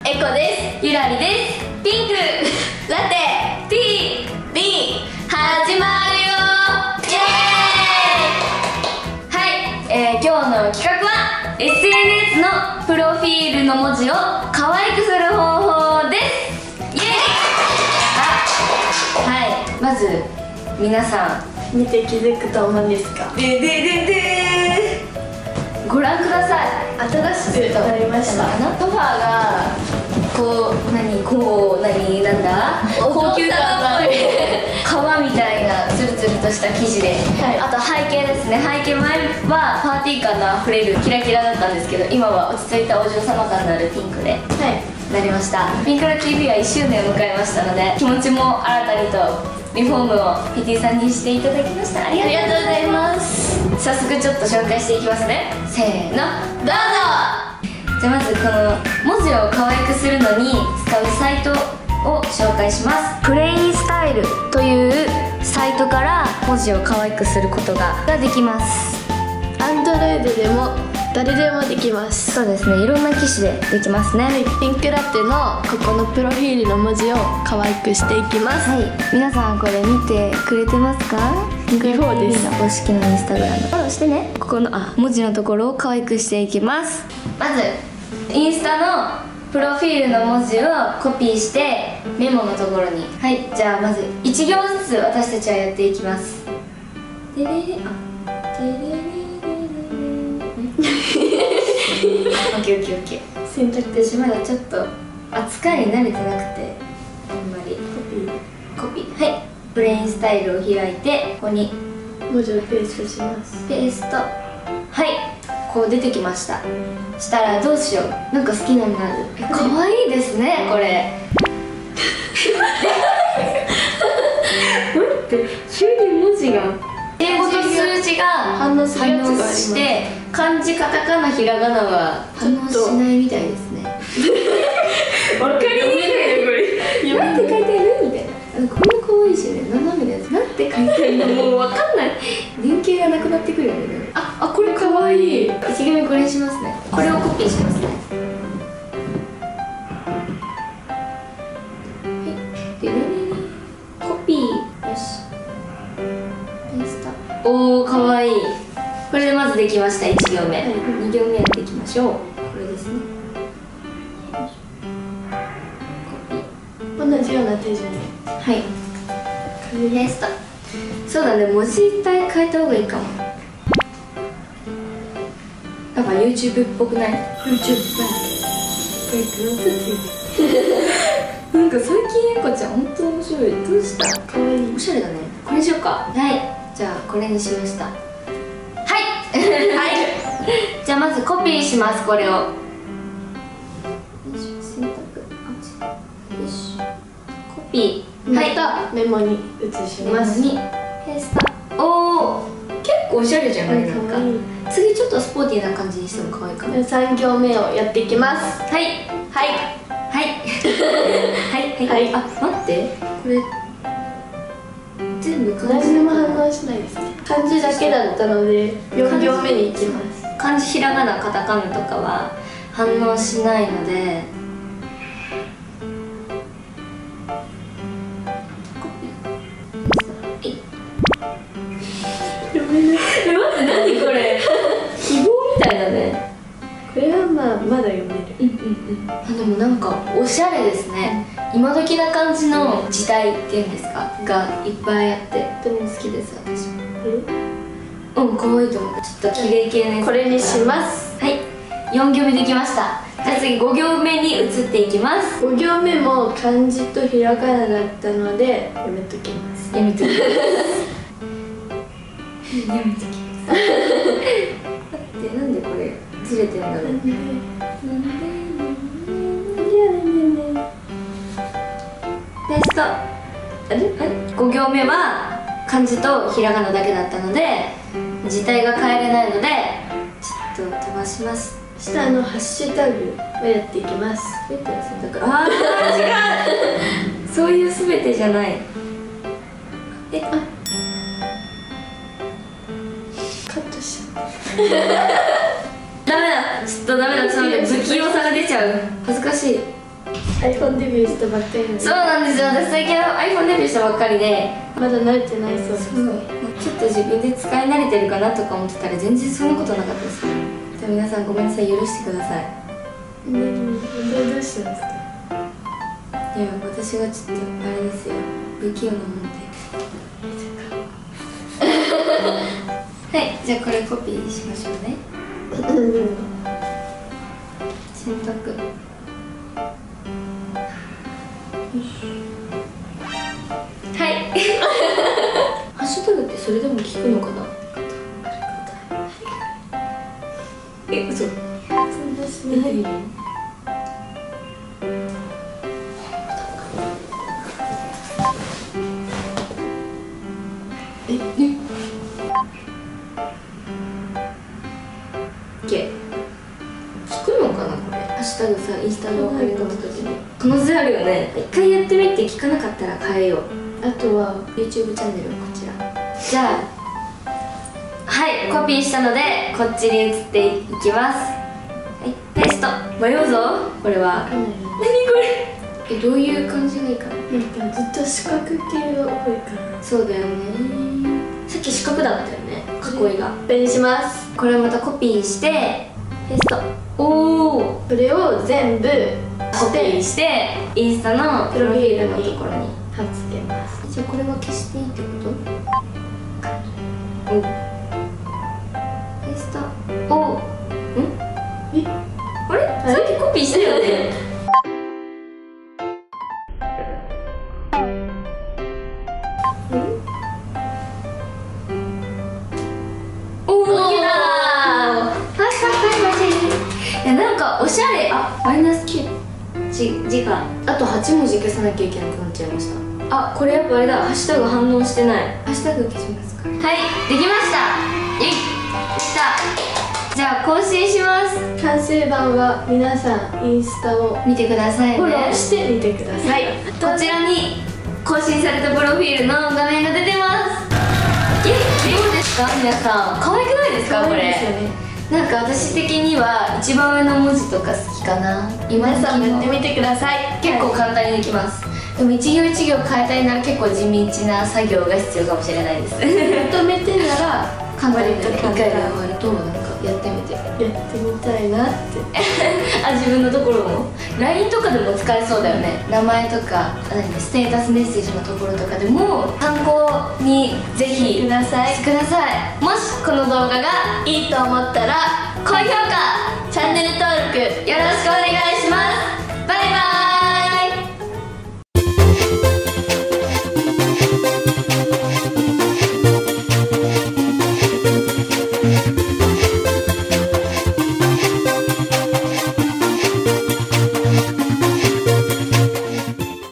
エコです。ゆらりです。ピンクラテ T B 始まるよ。イエーイ。はい、今日の企画は SNS のプロフィールの文字を可愛くする方法です。イエーイ。はい、まず皆さん見て気づくと思うんですが、 ご覧ください。 新しくなりました。 ソファーがこうなんだ高級感がある革みたいなツルツルとした生地で、はい、あと背景ですね。背景前はパーティー感のあふれるキラキラだったんですけど、今は落ち着いたお嬢様感のあるピンクで、なりました。ピンクラ TV は1周年を迎えましたので、気持ちも新たにとリフォームを PT さんにしていただきました。ありがとうございます。早速ちょっと紹介していきますね。せーの、どうぞ。じゃあまずこの文字を可愛くするのに使うサイトを紹介します。プレインスタイルというサイトから文字を可愛くすることができます。 Android でも誰でもできます。 そうですね、いろんな機種でできますね。 ピンクラテのここのプロフィールの文字を可愛くしていきます。 はい、皆さんこれ見てくれてますか？ ビフォーです。 公式のインスタグラムフォローしてね。ここの文字のところを可愛くしていきます。まずインスタのプロフィールの文字をコピーしてメモのところに。はい、じゃあまず1行ずつ私たちはやっていきます。でれれれオッケーオッケーオッケー。 選択私まだちょっと扱いに慣れてなくて、あんまりコピー。はい、プレインスタイルを開いて、ここに文字をペーストします。 ペースト。はい、こう出てきました。したらどうしよう、なんか好きなのある。可愛いですねこれ。待って、急に文字が英語と数字が反応するやつがあります。 して漢字カタカナひらがなは反応しないみたいですね。わかりにくいねこれ。なんて書いてあるみたいな。これも可愛いしね、斜めのやつ。なんて書いてあるのもうわかんない。原型がなくなってくるよね。 これ可愛い。 1行目これにしますね。これをコピーしますね。はい、でコピー。よし、ペースト。おお、かわいい。これでまずできました。1行目、2行目やっていきましょう。これですね。 同じような手順に。 はい、ペースト。そうだね、文字体変えた方がいいかも。なんか YouTube っぽくない？ YouTube っぽい。なんか最近エコちゃん本当面白い。どうした？可愛い。おしゃれだね。これにしようか。はい、じゃあこれにしました。はいはいじゃあまずコピーします。これを選択、よし、コピー。 またメモに移します。 メモにペースト。おお、結構おしゃれじゃない？なんか次ちょっとスポーティーな感じにしても可愛いかも。 3行目をやっていきます。 はいはいはいはいはい。あ、待って、これ全部漢字。 何も反応しないですね。漢字だけだったので4行目に行きます。 漢字ひらがなカタカナとかは反応しないので、コピー。待って、何これ記号みたいだね。 これはまだ読める。 でもなんかおしゃれですね。今時な感じの時代っていうんですかがいっぱいあってとても好きです。私も可愛いと思う。ちょっと綺麗系のやつ。 これにします。 はい、4行目できました。じゃあ次5行目に移っていきます。 5行目も漢字とひらがなだったのでやめときます。 やめときます。やめときます。待って、なんでこれずれてんだろう。ペースト。5行目は漢字とひらがなだけだったので字体が変えれないのでちょっと飛ばします。 下ハッシュタグをやっていきます。 全ての選択。あー違うそういう全てじゃない。 カットしちゃった。 ダメだ、ちょっとダメだ、ちょっと待って、不器用さが出ちゃう。恥ずかしい。 iPhone デビューしたばっかりなのでそうなんですよ、私最近 iPhone デビューしたばっかりで、 まだ慣れてないそうです。 ちょっと自分で使い慣れてるかなとか思ってたら全然そんなことなかったです。じゃあ皆さんごめんなさい、許してください。 どうしたんですか？ いや、私がちょっとあれですよ、不器用なもんではい、じゃあこれコピーしましょうね。洗濯はいハッシュタグってそれでも聞くのかな。嘘。 そうですね。 聞くのかなこれ。ハッシュタグさ、インスタの入り込む時に可能性あるよね。一回やってみて聞かなかったら変えよう。 あとは YouTube チャンネルこちら。じゃあはいコピーしたのでこっちに移っていきます。はいペースト。迷うぞこれは。何これ。どういう感じがいいかな。 なんかずっと四角系が多いから。 そうだよね。さっき四角だったよね、囲いが。 これにします。 これをまたコピーしてペースト。おお、 これを全部コピーしてインスタのプロフィールのところに貼っつけます。 じゃあこれは消していいってこと？おペースト。おん？あれ？さっきコピーしたよね。いやなんかおしゃれ。あ、マイナス9字があと8文字消さなきゃいけなくなっちゃいました。あ、これやっぱあれだ、ハッシュタグ反応してない。ハッシュタグ消しますか。はい、できました。できた。じゃあ更新します。 完成版は皆さんインスタを見てくださいね。 フォローしてみてください。 こちらに更新されたプロフィールの画面が出てます。どうですか皆さん、可愛くないですかこれ。なんか私的には一番上の文字とか好きかな。 皆さんもやってみてください。 結構簡単にできます。でも一行一行変えたいなら結構地道な作業が必要かもしれないです。 まとめてなら簡単に1回で終わるとなんかやってみてやってみたいなってあ、自分のところも LINE とかでも使えそうだよね。名前とかステータスメッセージのところとかでも参考にぜひください。 もしこの動画がいいと思ったら高評価、 チャンネル登録よろしくお願いします。バイバイ。